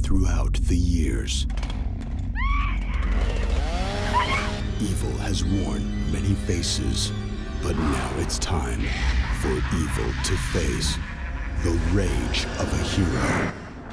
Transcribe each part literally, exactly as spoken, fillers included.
throughout the years. Evil has worn many faces, but now it's time for evil to face the rage of a hero.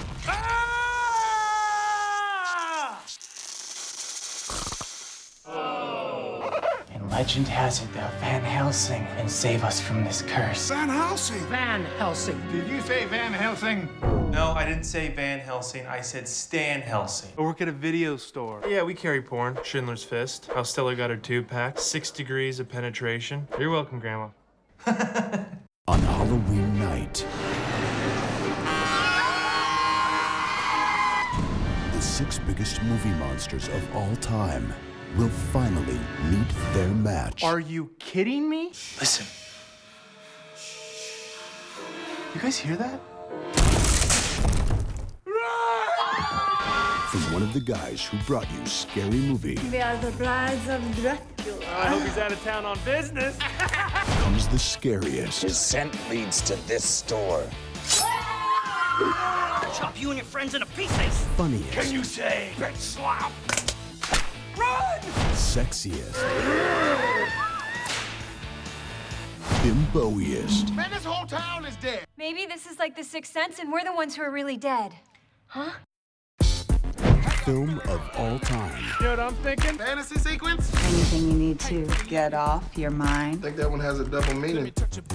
And legend has it that Van Helsing can save us from this curse. Van Helsing? Van Helsing. Did you say Van Helsing? No, I didn't say Van Helsing. I said Stan Helsing. I work at a video store. Yeah, we carry porn. Schindler's Fist. How Stella got her tube pack. Six degrees of penetration. You're welcome, Grandma. On Halloween night, the six biggest movie monsters of all time will finally meet their match. Are you kidding me? Listen. You guys hear that? From one of the guys who brought you Scary Movie We are the brides of Dracula. I hope he's out of town on business. comes the scariest, His scent leads to this store. Chop you and your friends into pieces. funniest, Can you say bitch slap? sexiest, bimboiest, Man, this whole town is dead. Maybe this is like the Sixth Sense and we're the ones who are really dead. Huh? film of all time. You know what I'm thinking? Fantasy sequence? Anything you need to get off your mind? I think that one has a double meaning.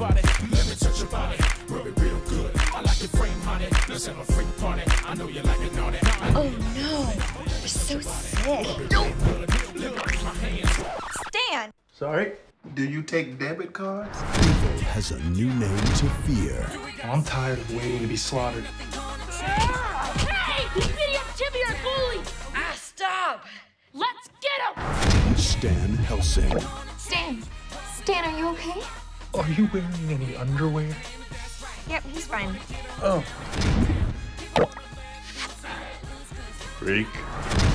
Oh no, you're so sick. Stan! Sorry? Do you take debit cards? Evil has a new name to fear. I'm tired of waiting to be slaughtered. Hey! He's beating up Jimmy, our goalie! Ah, stop! Let's get him! Stan Helsing. Stan! Stan, are you okay? Are you wearing any underwear? Yep, he's fine. Oh. Freak.